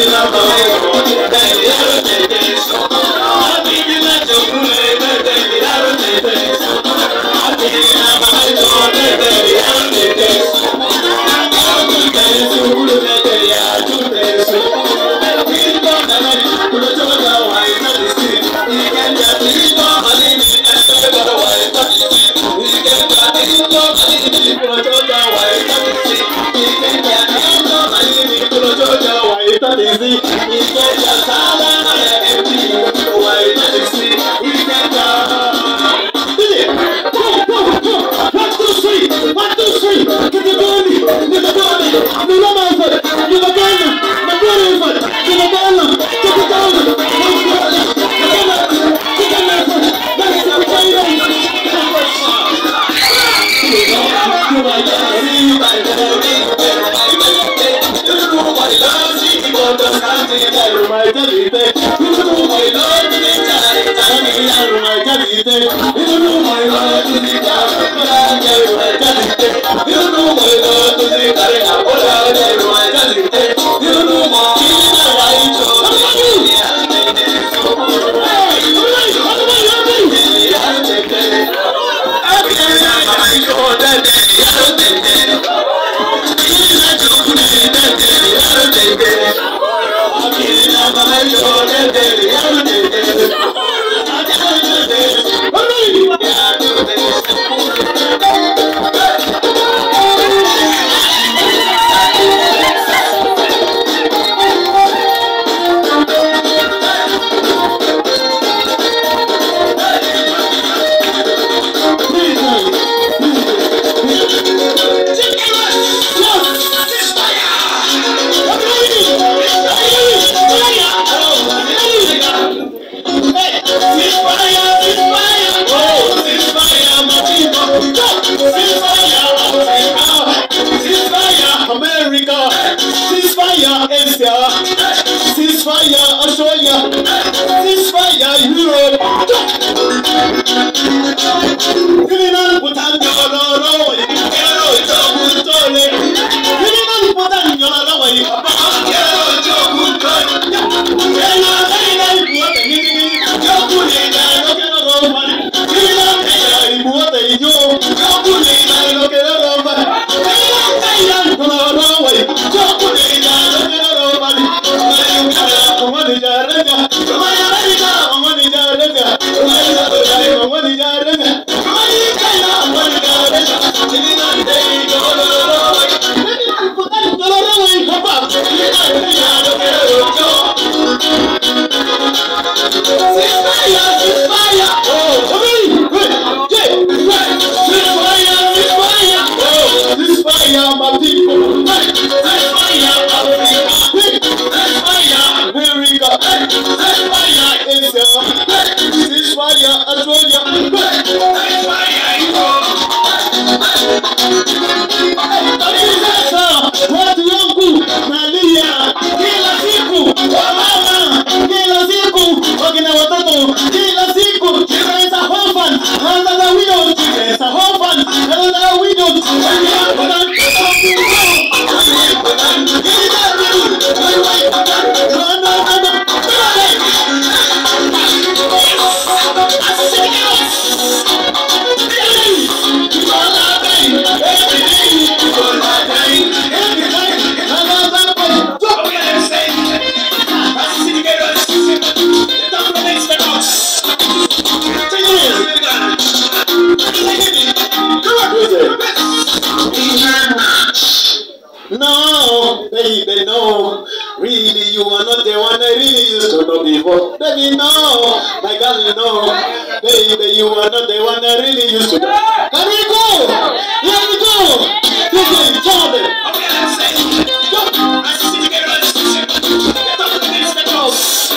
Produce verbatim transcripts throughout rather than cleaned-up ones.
No, baby, no. Really, you are not the one I really used to know before. Baby, no. My girl, you know. Baby, you are not the one I really used to know. Can we go? Here we go. This is Jordan. Okay, let's say. Go. I see you get on the station. Get up to the next step.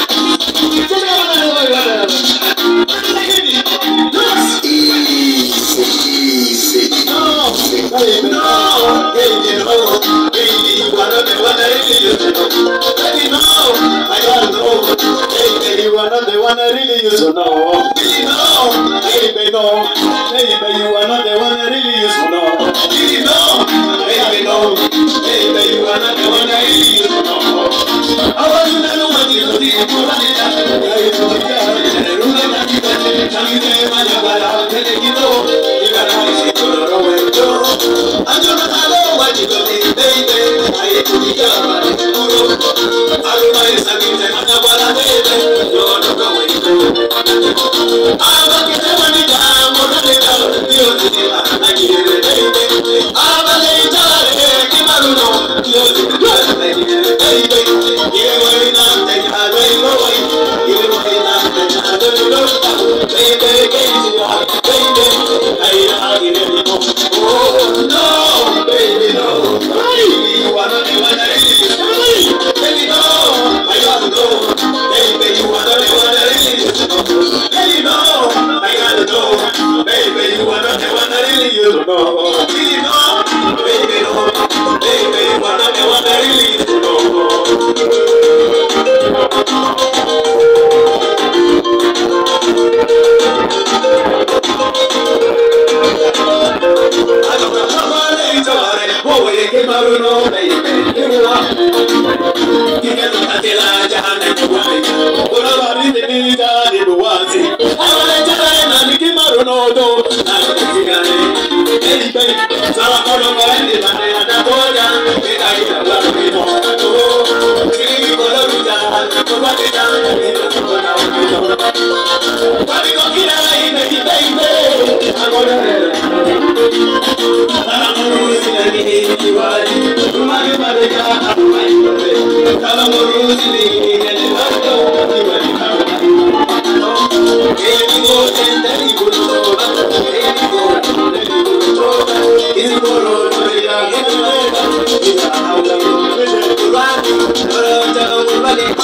Easy, easy. No, baby, no. Baby, no. Baby, you are not the one I really used to know. Baby, no. I don't know. Baby, you are not the one I really used to know. Baby, no. Baby, no. Baby, you are not the one I really used to know. Baby, no. Baby, no. Baby, you are not the one I really used to know. Everybody